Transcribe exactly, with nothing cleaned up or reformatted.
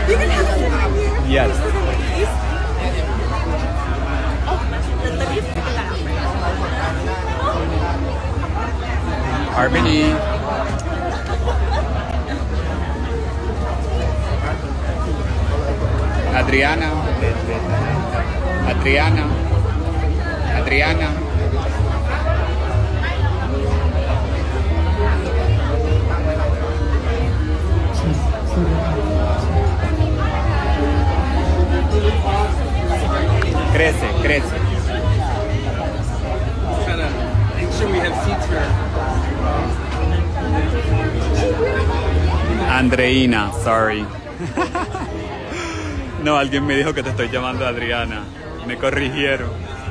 You can have a sit right here. Yes. This is a prettiest. Oh, the prettiest. Look at that outfit. Harmony. Adriana. Adriana. Adriana. Crece, crece. Trying to make sure we have seats for her. Andreina, sorry. No, alguien me dijo que te estoy llamando Adriana. Me corrigieron.